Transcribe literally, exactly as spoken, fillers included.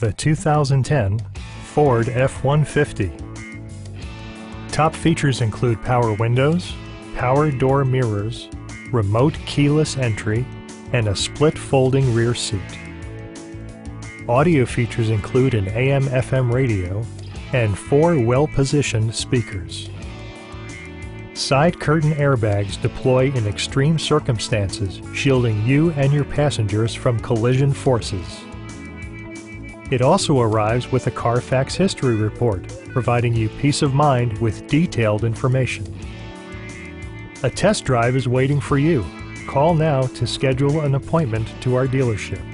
the two thousand ten Ford F one fifty. Top features include power windows, power door mirrors, remote keyless entry, and a split folding rear seat. Audio features include an A M F M radio and four well-positioned speakers. Side curtain airbags deploy in extreme circumstances, shielding you and your passengers from collision forces. It also arrives with a Carfax history report, providing you peace of mind with detailed information. A test drive is waiting for you. Call now to schedule an appointment to our dealership.